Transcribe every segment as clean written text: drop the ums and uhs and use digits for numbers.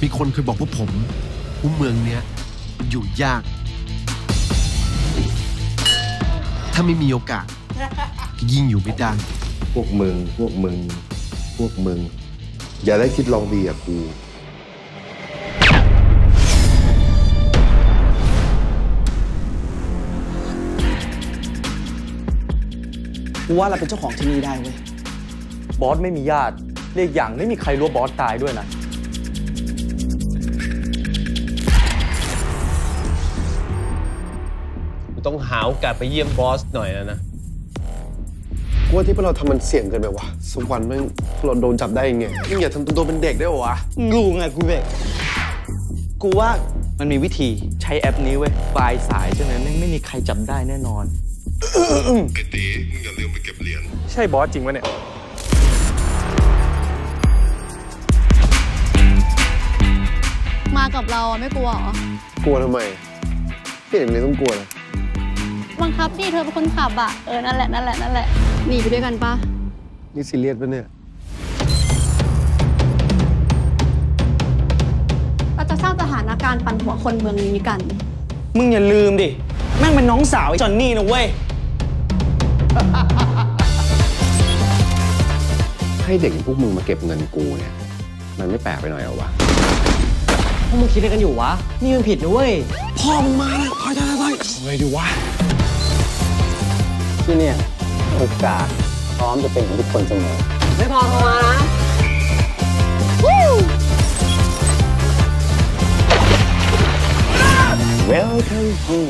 มีคนเคยบอกว่าผมเมืองเนี้ยมันอยู่ยากถ้าไม่มีโอกาสก็ยิ่งอยู่ไม่ได้พวกมึงอย่าได้คิดลองดีกับกูว่าเราเป็นเจ้าของที่นี่ได้เว้ยบอสไม่มีญาติเรียกอย่างไม่มีใครรู้บอสตายด้วยนะต้องหาโอกาสไปเยี่ยมบอสหน่อยนะกูว่าที่พวกเราทำมันเสี่ยงเกินไปวะสักวันแม่งเราโดนจับได้ยังไงยิ่งอย่าทำตัวเป็นเด็กได้วะงูไงกูเด็กกูว่ามันมีวิธีใช้แอปนี้เว้ยปลายสายใช่ไหมไม่มีใครจับได้แน่นอนไอ้ตีมึงอย่าลืมไปเก็บเหรียญใช่บอสจริงวะเนี่ยมากับเราไม่กลัวเหรอกลัวทำไมพี่เห็นเลยต้องกลัวเลยบังคับดิเธอเป็นคนขับอ่ะนั่นแหละหนีไปด้วยกันปะนี่ซีเรียสปะเนี่ยเราจะสร้างสถานการณ์ปั่นหัวคนเมืองนี้กันมึงอย่าลืมดิแม่งเป็นน้องสาวไอ้จอนนี่นะเว้ยให้เด็กอย่างพวกมึงมาเก็บเงินกูเนี่ยมันไม่แปลกไปหน่อยเหรอวะพวกมึงคิดอะไรกันอยู่วะนี่มันผิดนะเว้ยพ่อมึงมาแล้วถอยไงดีวะที่เนี่ยโอกาสพร้อมจะเป็นของทุกคนเสมอไม่พอโทรมานะWelcome home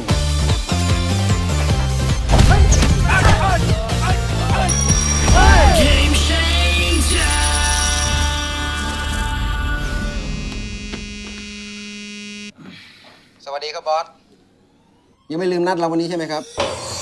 สวัสดีครับบอสยังไม่ลืมนัดเราวันนี้ใช่ไหมครับ